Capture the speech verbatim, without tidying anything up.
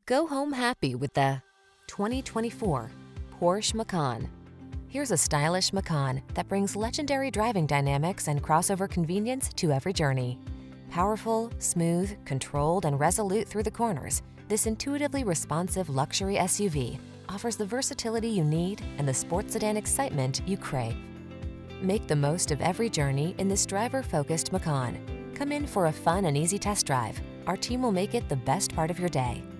Go home happy with the twenty twenty-four Porsche Macan. Here's a stylish Macan that brings legendary driving dynamics and crossover convenience to every journey. Powerful, smooth, controlled, and resolute through the corners, this intuitively responsive luxury S U V offers the versatility you need and the sports sedan excitement you crave. Make the most of every journey in this driver-focused Macan. Come in for a fun and easy test drive. Our team will make it the best part of your day.